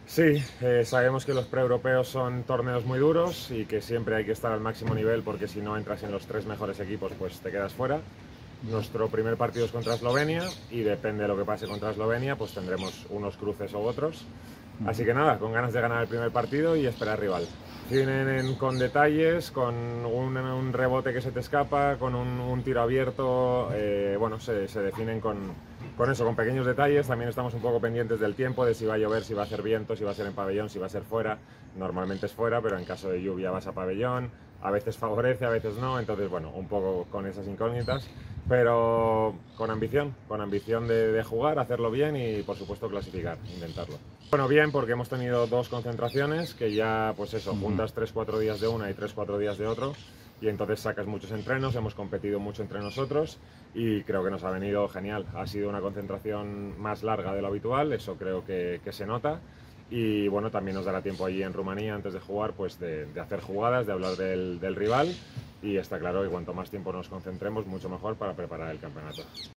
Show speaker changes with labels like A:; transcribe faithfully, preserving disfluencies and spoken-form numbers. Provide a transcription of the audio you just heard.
A: Sí, eh, sabemos que los preeuropeos son torneos muy duros y que siempre hay que estar al máximo nivel porque si no entras en los tres mejores equipos pues te quedas fuera. Nuestro primer partido es contra Eslovenia y depende de lo que pase contra Eslovenia pues tendremos unos cruces u otros. Así que nada, con ganas de ganar el primer partido y esperar rival. Vienen con detalles, con un, un rebote que se te escapa, con un, un tiro abierto, eh, bueno, se, se definen con, con eso, con pequeños detalles. También estamos un poco pendientes del tiempo, de si va a llover, si va a hacer viento, si va a ser en pabellón, si va a ser fuera. Normalmente es fuera, pero en caso de lluvia vas a pabellón. A veces favorece, a veces no, entonces bueno, un poco con esas incógnitas, pero con ambición, con ambición de, de jugar, hacerlo bien y por supuesto clasificar, intentarlo. Bueno, bien, porque hemos tenido dos concentraciones que ya, pues eso, juntas tres cuatro días de una y tres cuatro días de otro y entonces sacas muchos entrenos, hemos competido mucho entre nosotros y creo que nos ha venido genial. Ha sido una concentración más larga de lo habitual, eso creo que, que se nota y bueno, también nos dará tiempo allí en Rumanía antes de jugar, pues de, de hacer jugadas, de hablar del, del rival y está claro que cuanto más tiempo nos concentremos, mucho mejor para preparar el campeonato.